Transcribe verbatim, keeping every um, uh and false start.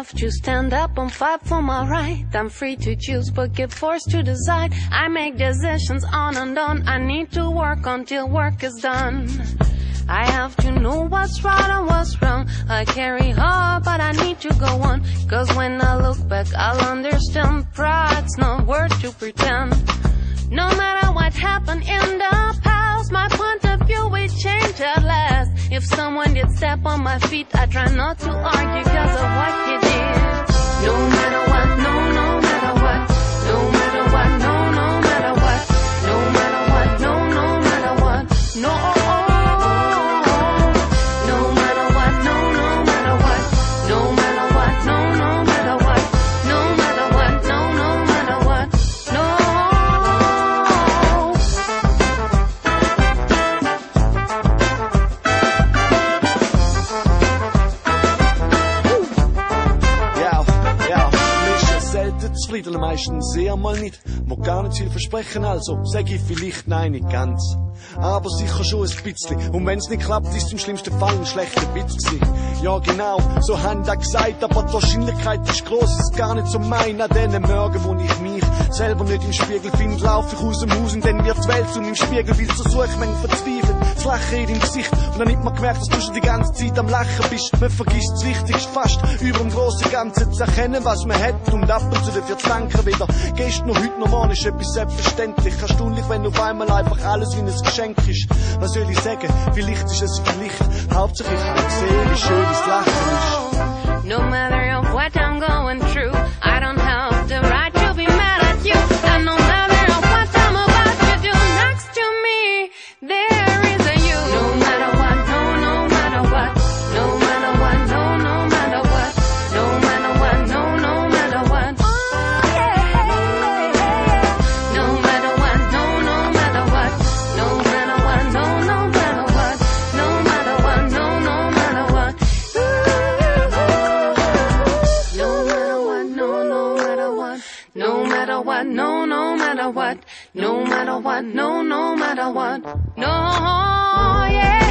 have to stand up and fight for my right. I'm free to choose but get forced to decide. I make decisions on and on. I need to work until work is done. I have to know what's right and what's wrong. I carry hard but I need to go on. Cause when I look back I'll understand. Pride's not worth to pretend. No matter what happened in the past, my point of view will change at last. If someone did step on my feet, I try not to argue cause of what he did. No matter what, no, no matter what. No matter what, no, no matter what. No matter what, no, no matter what. No, no matter what, no, no matter what. No matter what, no, no matter what. No matter what, no, no matter what. No. Zufrieden, meistens eher mal nicht. Mag gar nicht viel versprechen, also sag ich vielleicht nein, nicht ganz. Aber sicher schon ein bisschen. Und wenn's nicht klappt, ist im schlimmsten Fall ein schlechter Witz gewesen. Ja genau, so haben da gesagt, aber die Wahrscheinlichkeit ist gross, ist gar nicht so mein. An denen Morgen, wo ich mich selber nicht im Spiegel finde, lauf ich aus dem Haus und dann wird die Welt zu meinem Spiegelbild. So suche ich manchmal verzweifelt, das Lachen in deinem Gesicht. Und dann hat man gemerkt, dass du schon die ganze Zeit am Lachen bist. Man vergisst das Wichtigste fast, über dem grossen Ganzen zu erkennen, was man hat. Und ab und zu dafür zu danken wieder. Gestern noch heute noch morgen ist etwas selbstverständlich. Erstaunlich, wenn auf einmal einfach alles wie ein Geschenk ist. Was soll ich sagen? Vielleicht ist es vielleicht. Hauptsache ich habe gesehen, wie schön das Lachen ist. No matter of what I'm going through, I don't have the right to be mad at you. And no matter of what I'm about to do, next to me, there is a you. No matter what, no, no matter what. No matter what, no, no matter what. No matter what, no, no matter what. Oh, yeah. No matter what, no, no matter what. No matter what, no, no matter what. No matter what, no, no matter what. No matter what, no, no matter what. No matter what, no, no matter what. No, yeah.